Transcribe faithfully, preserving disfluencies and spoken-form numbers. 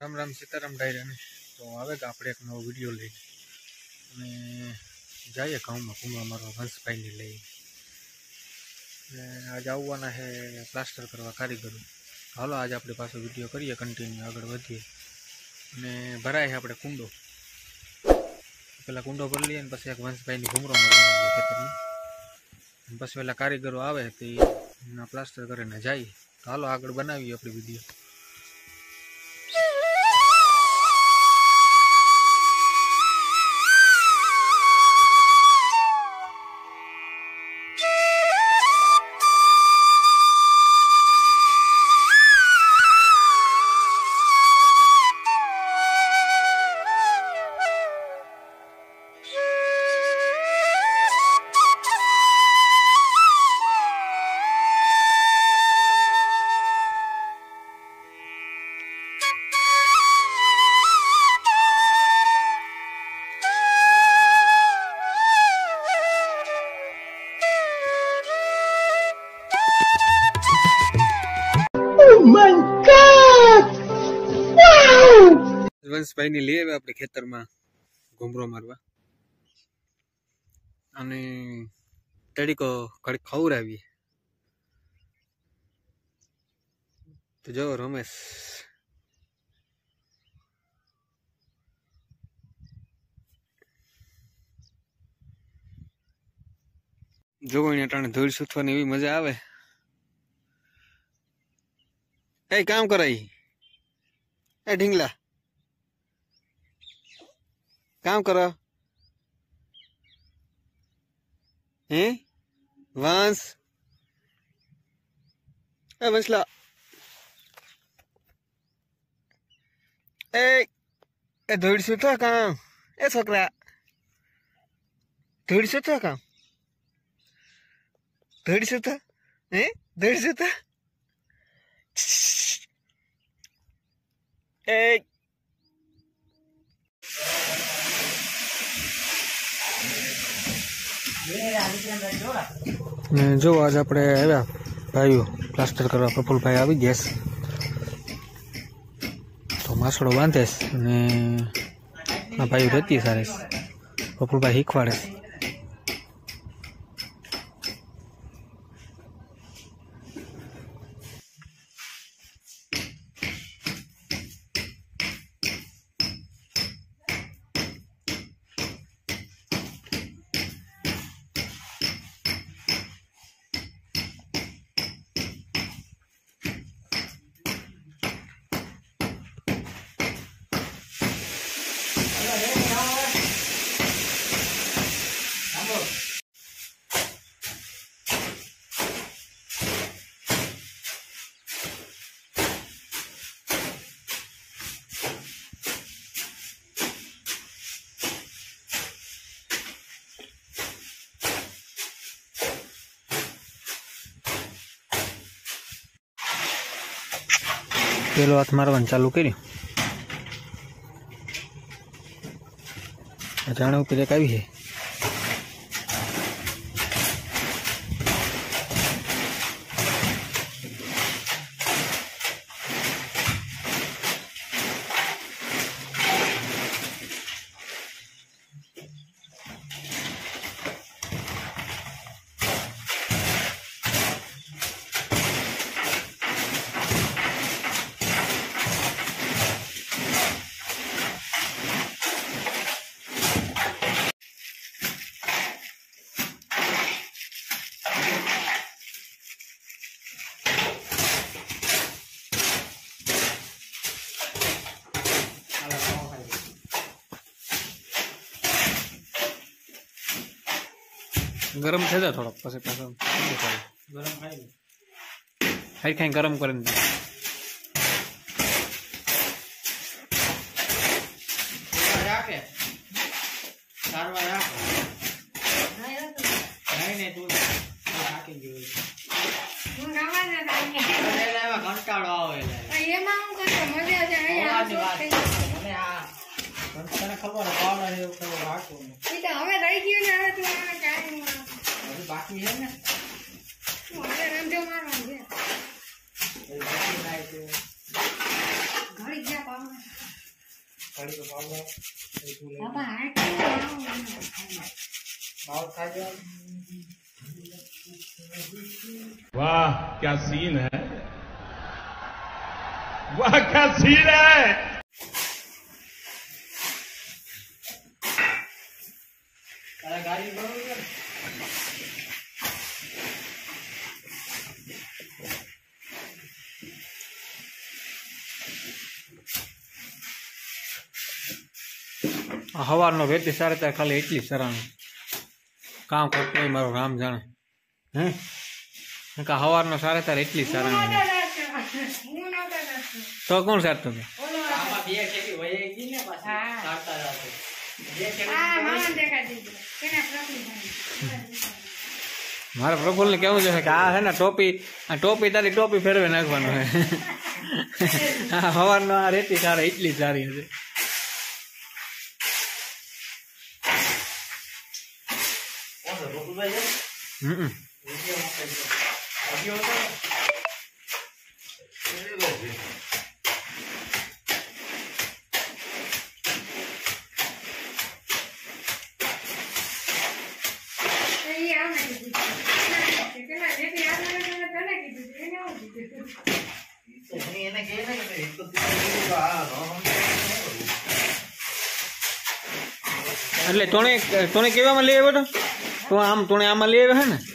राम राम सीताराम डायरा ने तो आवेगा આપણે એક નવો વિડિયો લઈને અને જઈએ ગામમાં ઘૂમવા મારવા વંશભાઈને લઈ અને આજ આવવાના છે પ્લાસ્ટર કરવા કારીગરો। હાલો આજ આપણે પાછો વિડિયો કરીએ, કન્ટિન્યુ આગળ વધીએ અને ભરાય છે આપણે કુંડો। પેલા કુંડો ભરી લઈએ અને પછી એક વંશભાઈની ઘૂમરો મારવા ખેતરમાં, અને પછી પેલા કારીગરો આવે તે એના પ્લાસ્ટર કરીને જાય। તો હાલો આગળ બનાવીએ આપણી વિડિયો। वंशभाई ने ले आवे अपने खेतर में घूमरो मारवा अने तड़ीको घड़ी खवरावी। तो जो रमेश जो अटाणे धूल सूथवानी एवी मजा आवे। ए काम कराई ए ढींगला काम करो हैं वंश ए वंशला ए ए धूल सूथवा काम ए छोकरा धूल सूथवा काम धूल सूथवा हैं धूल सूथवा ए जो आज अपने आया भाई प्लास्टर करवा प्रफुल भाई आई गया तो मासड़ो बांधे भाई रहती सारे प्रफुल भाई शीखवाड़े। पेलो हाथ मारवान चालू कर्युं, अचानक ઉપર એક આવી છે। गरम थे जाए थोड़ा पास पास गरम खाई खाई खाई गरम कर बाकी है ना मारे रंधे मारवा दे। वाह क्या सीन है, वाह क्या सीन है। गाड़ी बरोबर हवारनो वेती सारे तार खाली एटली सराणु काम करतो હોય મારો રામ જાણે હે કે હવારનો સારે તાર એટલી સરાણુ તો કોણ સારતો હતો આમાં બે ખેતી વહી ગઈ ને પાછી સારતા જાતો બે ખેતી આ માન દેખા દીધો કેને પ્રફુલ મારા પ્રફુલ ને કેવું છે કે આ હે ને ટોપી આ ટોપી તારી ટોપી ફેરવે નાખવાનો હે આ હવારનો આ રેતી સારે એટલી સારી છે हम्म એટલે તોણે તોણે કેવામાં લઈ આવ્યો તો તો આમ તોણે આમાં લઈ આવ્યો હે ને